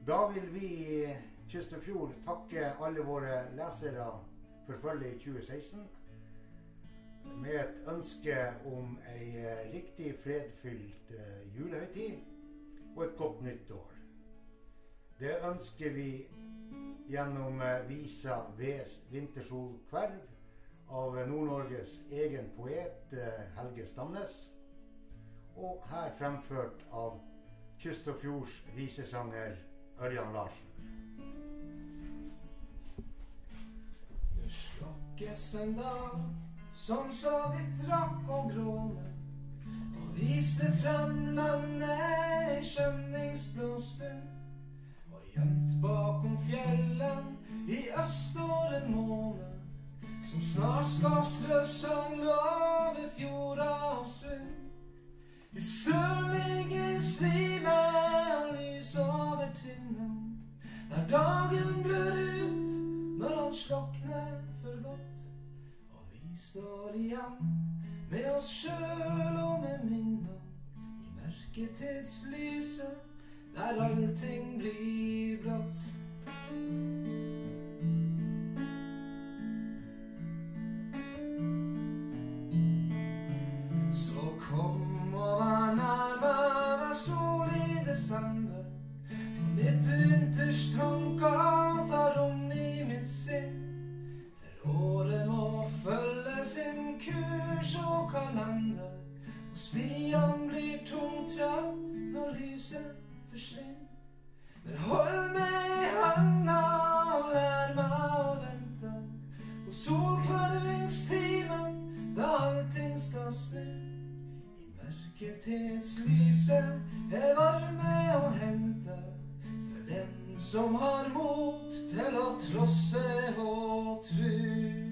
Da vil vi i Kyst og Fjord takke alle våre lesere for følget i 2016 med et ønske om en riktig fredfylt julehøytid og et godt nytt år. Det ønsker vi gjennom visa Vintersol Kverv av Nord-Norges egen poet Helge Stamnes, og her fremført av Kyst og Fjords visesanger Ørjan Larsen. Det slokkes en dag som så vidt rakk å gråne, og viser frem landet i skjønningsblå stund. Og gjemt bakom fjellen i øst står en måne, som snart skal strø sang over fjorda og sund. I sør ligger strime og lys over tinnen, der dagen blør ut når han slokner for godt. Og vi står igjen med oss sjøl og med minnen i mørketidslyset, der allting blir blått. Så kom og vær nærmere, vær sol i desember, og mitt vinters tanker tar rom i mitt sinn. For året må følge sin kurs og kalender, og stien blir tungtrøtt når lyset forsvinner. Men hold meg i handa og lær meg å vente på solkvervingstimen, da allting skal snu. Mørketidslyset er varme å hente for den som har mot til å trosse og tru.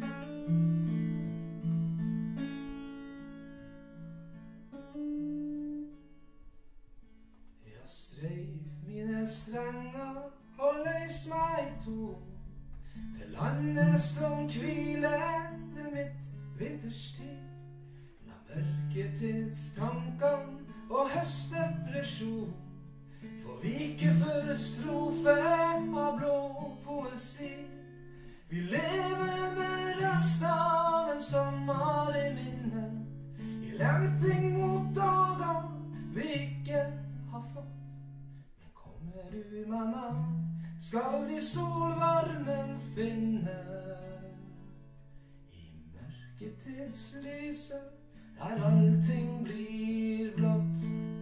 Jeg streif mine strenger og løs meg i to, til landet som hviler ved mitt vinterstid. Mørketidstankene og høstdepresjon får vike for strofe av blå poesi. Vi lever med resten av en sommer i minne, i lengting mot dager vi ikke har fått. Men kommer du meg nær, skal vi solvarmen finne i mørketidslyset, der allting blir blått.